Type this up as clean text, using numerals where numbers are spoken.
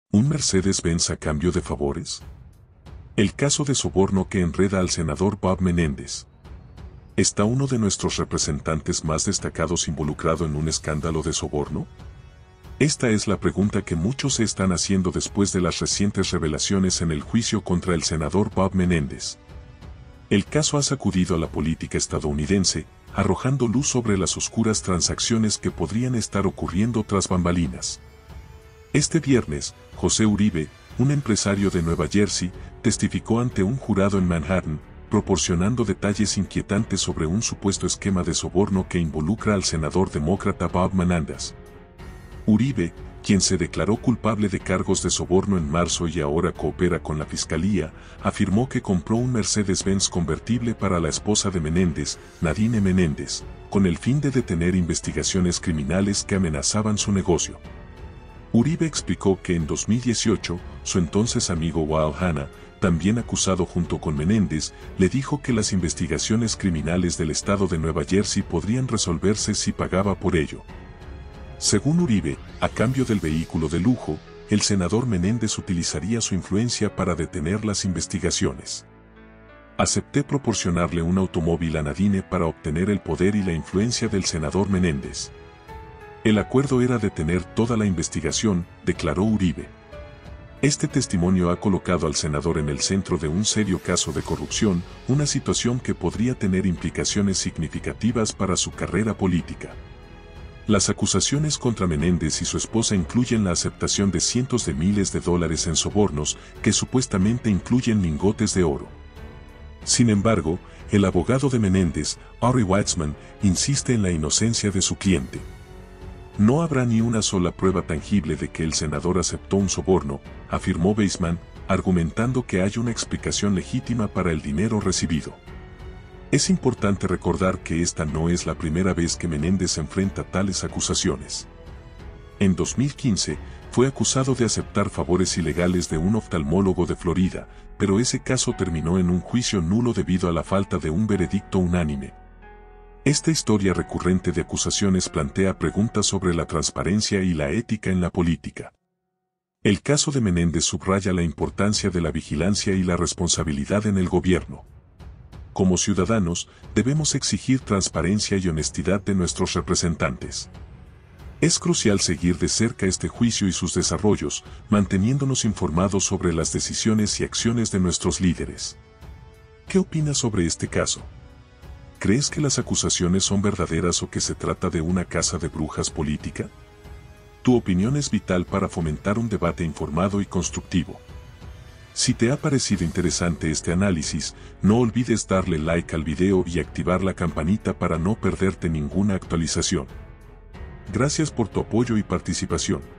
¿Un Mercedes-Benz a cambio de favores? El caso de soborno que enreda al senador Bob Menéndez. ¿Está uno de nuestros representantes más destacados involucrado en un escándalo de soborno? Esta es la pregunta que muchos se están haciendo después de las recientes revelaciones en el juicio contra el senador Bob Menéndez. El caso ha sacudido a la política estadounidense, arrojando luz sobre las oscuras transacciones que podrían estar ocurriendo tras bambalinas. Este viernes, José Uribe, un empresario de Nueva Jersey, testificó ante un jurado en Manhattan, proporcionando detalles inquietantes sobre un supuesto esquema de soborno que involucra al senador demócrata Bob Menéndez. Uribe, quien se declaró culpable de cargos de soborno en marzo y ahora coopera con la fiscalía, afirmó que compró un Mercedes-Benz convertible para la esposa de Menéndez, Nadine Menéndez, con el fin de detener investigaciones criminales que amenazaban su negocio. Uribe explicó que en 2018, su entonces amigo Wael Hanna, también acusado junto con Menéndez, le dijo que las investigaciones criminales del estado de Nueva Jersey podrían resolverse si pagaba por ello. Según Uribe, a cambio del vehículo de lujo, el senador Menéndez utilizaría su influencia para detener las investigaciones. Acepté proporcionarle un automóvil a Nadine para obtener el poder y la influencia del senador Menéndez. El acuerdo era detener toda la investigación, declaró Uribe. Este testimonio ha colocado al senador en el centro de un serio caso de corrupción, una situación que podría tener implicaciones significativas para su carrera política. Las acusaciones contra Menéndez y su esposa incluyen la aceptación de cientos de miles de dólares en sobornos que supuestamente incluyen lingotes de oro. Sin embargo, el abogado de Menéndez, Ari Weitzman, insiste en la inocencia de su cliente. No habrá ni una sola prueba tangible de que el senador aceptó un soborno, afirmó Weitzman, argumentando que hay una explicación legítima para el dinero recibido. Es importante recordar que esta no es la primera vez que Menéndez enfrenta tales acusaciones. En 2015, fue acusado de aceptar favores ilegales de un oftalmólogo de Florida, pero ese caso terminó en un juicio nulo debido a la falta de un veredicto unánime. Esta historia recurrente de acusaciones plantea preguntas sobre la transparencia y la ética en la política. El caso de Menéndez subraya la importancia de la vigilancia y la responsabilidad en el gobierno. Como ciudadanos, debemos exigir transparencia y honestidad de nuestros representantes. Es crucial seguir de cerca este juicio y sus desarrollos, manteniéndonos informados sobre las decisiones y acciones de nuestros líderes. ¿Qué opinas sobre este caso? ¿Crees que las acusaciones son verdaderas o que se trata de una caza de brujas política? Tu opinión es vital para fomentar un debate informado y constructivo. Si te ha parecido interesante este análisis, no olvides darle like al video y activar la campanita para no perderte ninguna actualización. Gracias por tu apoyo y participación.